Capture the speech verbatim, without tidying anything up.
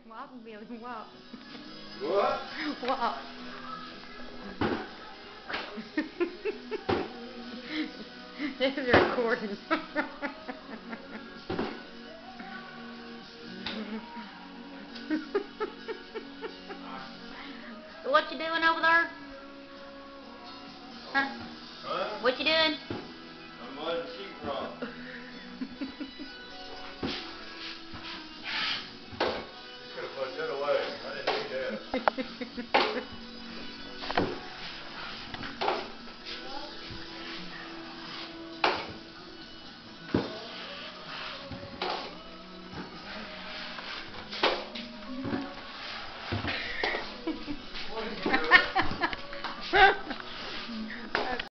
Walk, Billy, walk. What? Walk. This is recording. What you doing over there? Huh? Huh? What you doing?